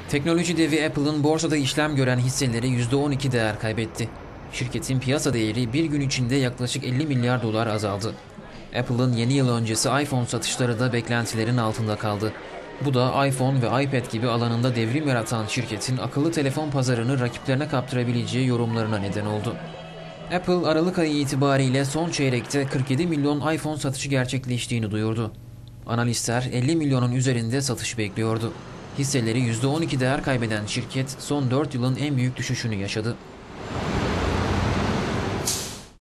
Teknoloji devi Apple'ın borsada işlem gören hisseleri %12 değer kaybetti. Şirketin piyasa değeri bir gün içinde yaklaşık 50 milyar dolar azaldı. Apple'ın yeni yıl öncesi iPhone satışları da beklentilerin altında kaldı. Bu da iPhone ve iPad gibi alanında devrim yaratan şirketin akıllı telefon pazarını rakiplerine kaptırabileceği yorumlarına neden oldu. Apple, Aralık ayı itibariyle son çeyrekte 47 milyon iPhone satışı gerçekleştiğini duyurdu. Analistler 50 milyonun üzerinde satış bekliyordu. Hisseleri %12 değer kaybeden şirket son 4 yılın en büyük düşüşünü yaşadı.